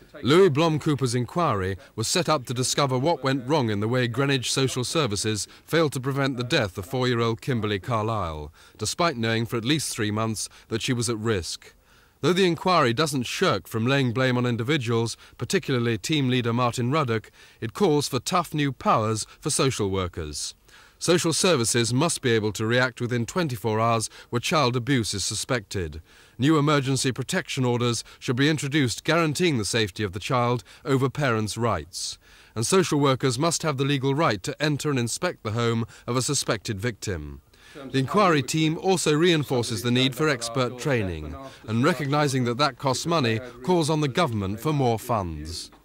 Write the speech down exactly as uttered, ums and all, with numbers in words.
Louis Blom-Cooper's inquiry was set up to discover what went wrong in the way Greenwich Social Services failed to prevent the death of four-year-old Kimberly Carlisle, despite knowing for at least three months that she was at risk. Though the inquiry doesn't shirk from laying blame on individuals, particularly team leader Martin Ruddock, it calls for tough new powers for social workers. Social services must be able to react within twenty-four hours where child abuse is suspected. New emergency protection orders should be introduced guaranteeing the safety of the child over parents' rights. And social workers must have the legal right to enter and inspect the home of a suspected victim. The inquiry team also reinforces the need for expert training, and recognising that that costs money, calls on the government for more funds.